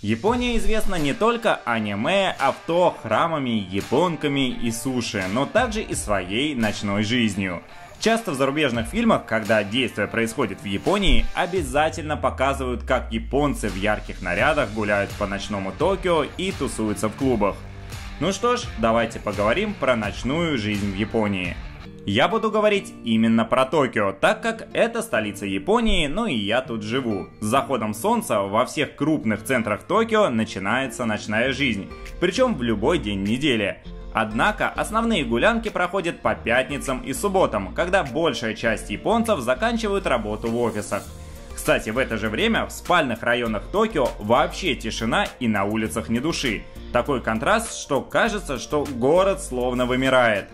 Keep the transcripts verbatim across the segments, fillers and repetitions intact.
Япония известна не только аниме, авто, храмами, японками и суши, но также и своей ночной жизнью. Часто в зарубежных фильмах, когда действие происходит в Японии, обязательно показывают, как японцы в ярких нарядах гуляют по ночному Токио и тусуются в клубах. Ну что ж, давайте поговорим про ночную жизнь в Японии. Я буду говорить именно про Токио, так как это столица Японии, ну и я тут живу. С заходом солнца во всех крупных центрах Токио начинается ночная жизнь, причем в любой день недели. Однако основные гулянки проходят по пятницам и субботам, когда большая часть японцев заканчивают работу в офисах. Кстати, в это же время в спальных районах Токио вообще тишина и на улицах ни души. Такой контраст, что кажется, что город словно вымирает.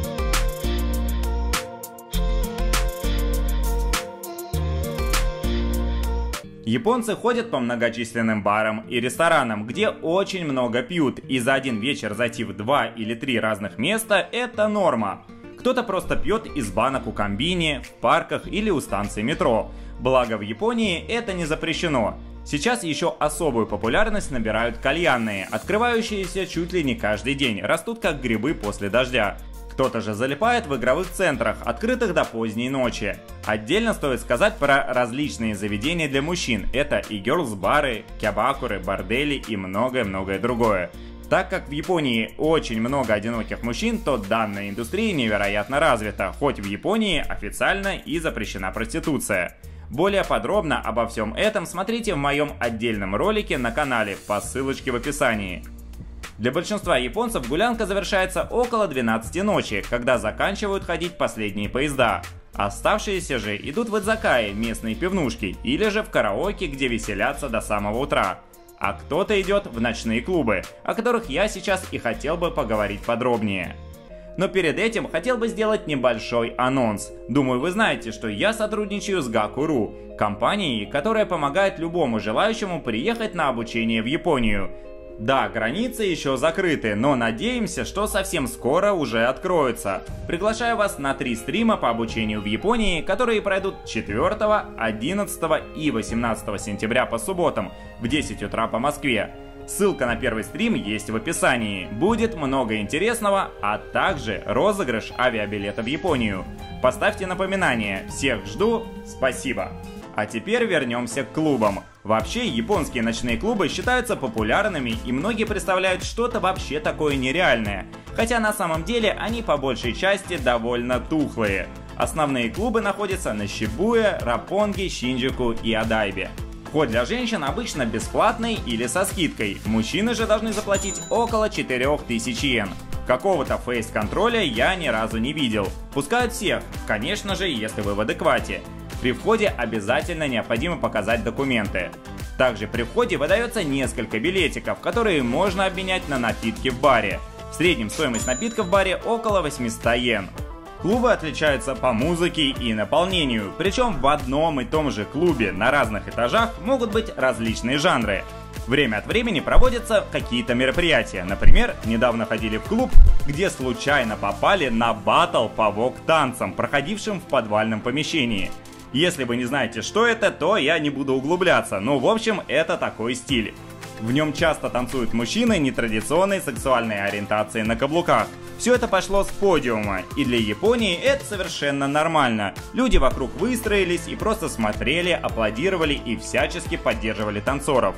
Японцы ходят по многочисленным барам и ресторанам, где очень много пьют, и за один вечер зайти в два или три разных места – это норма. Кто-то просто пьет из банок у комбини, в парках или у станции метро. Благо в Японии это не запрещено. Сейчас еще особую популярность набирают кальянные, открывающиеся чуть ли не каждый день, растут как грибы после дождя. Кто-то же залипает в игровых центрах, открытых до поздней ночи. Отдельно стоит сказать про различные заведения для мужчин. Это и герлс-бары, кябакуры, бордели и многое-многое другое. Так как в Японии очень много одиноких мужчин, то данная индустрия невероятно развита, хоть в Японии официально и запрещена проституция. Более подробно обо всем этом смотрите в моем отдельном ролике на канале по ссылочке в описании. Для большинства японцев гулянка завершается около двенадцати ночи, когда заканчивают ходить последние поезда. Оставшиеся же идут в идзакаи, местные пивнушки, или же в караоке, где веселятся до самого утра. А кто-то идет в ночные клубы, о которых я сейчас и хотел бы поговорить подробнее. Но перед этим хотел бы сделать небольшой анонс. Думаю, вы знаете, что я сотрудничаю с Gaku точка ру, компанией, которая помогает любому желающему приехать на обучение в Японию. Да, границы еще закрыты, но надеемся, что совсем скоро уже откроются. Приглашаю вас на три стрима по обучению в Японии, которые пройдут четвёртого, одиннадцатого и восемнадцатого сентября по субботам в десять утра по Москве. Ссылка на первый стрим есть в описании. Будет много интересного, а также розыгрыш авиабилета в Японию. Поставьте напоминание. Всех жду. Спасибо. А теперь вернемся к клубам. Вообще, японские ночные клубы считаются популярными, и многие представляют что-то вообще такое нереальное. Хотя на самом деле они по большей части довольно тухлые. Основные клубы находятся на Шибуя, Роппонги, Шинджуку и Одайбе. Вход для женщин обычно бесплатный или со скидкой. Мужчины же должны заплатить около четырёх тысяч йен. Какого-то фейс-контроля я ни разу не видел. Пускают всех, конечно же, если вы в адеквате. При входе обязательно необходимо показать документы. Также при входе выдается несколько билетиков, которые можно обменять на напитки в баре. В среднем стоимость напитка в баре около восьмисот йен. Клубы отличаются по музыке и наполнению, причем в одном и том же клубе на разных этажах могут быть различные жанры. Время от времени проводятся какие-то мероприятия. Например, недавно ходили в клуб, где случайно попали на баттл по вок-танцам, проходившим в подвальном помещении. Если вы не знаете, что это, то я не буду углубляться, но в общем это такой стиль. В нем часто танцуют мужчины нетрадиционной сексуальной ориентации на каблуках. Все это пошло с подиума, и для Японии это совершенно нормально. Люди вокруг выстроились и просто смотрели, аплодировали и всячески поддерживали танцоров.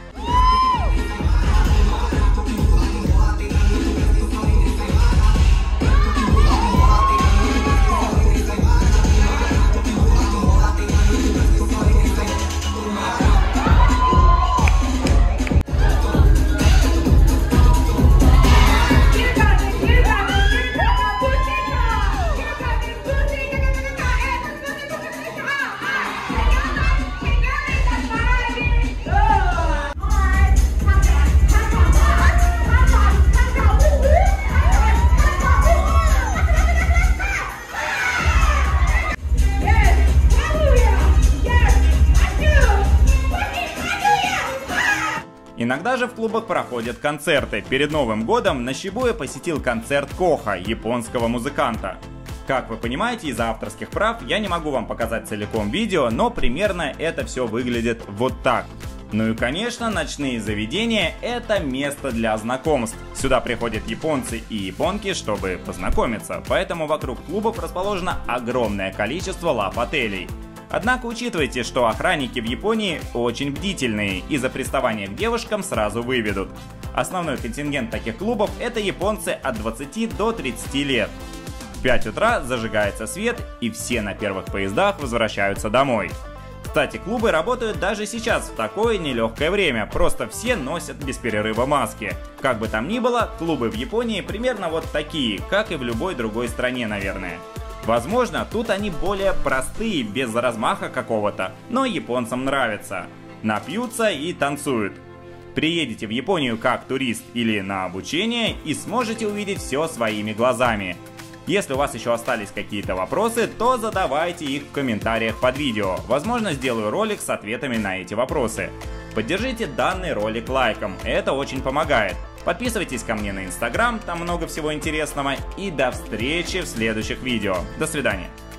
Иногда же в клубах проходят концерты. Перед Новым годом на Шибуя посетил концерт Коха, японского музыканта. Как вы понимаете, из-за авторских прав я не могу вам показать целиком видео, но примерно это все выглядит вот так. Ну и конечно, ночные заведения – это место для знакомств. Сюда приходят японцы и японки, чтобы познакомиться, поэтому вокруг клубов расположено огромное количество лав-отелей. Однако учитывайте, что охранники в Японии очень бдительные и за приставание к девушкам сразу выведут. Основной контингент таких клубов – это японцы от двадцати до тридцати лет. В пять утра зажигается свет, и все на первых поездах возвращаются домой. Кстати, клубы работают даже сейчас в такое нелегкое время, просто все носят без перерыва маски. Как бы там ни было, клубы в Японии примерно вот такие, как и в любой другой стране, наверное. Возможно, тут они более простые, без размаха какого-то, но японцам нравится. Напьются и танцуют. Приедете в Японию как турист или на обучение и сможете увидеть все своими глазами. Если у вас еще остались какие-то вопросы, то задавайте их в комментариях под видео. Возможно, сделаю ролик с ответами на эти вопросы. Поддержите данный ролик лайком, это очень помогает. Подписывайтесь ко мне на Инстаграм, там много всего интересного. И до встречи в следующих видео. До свидания.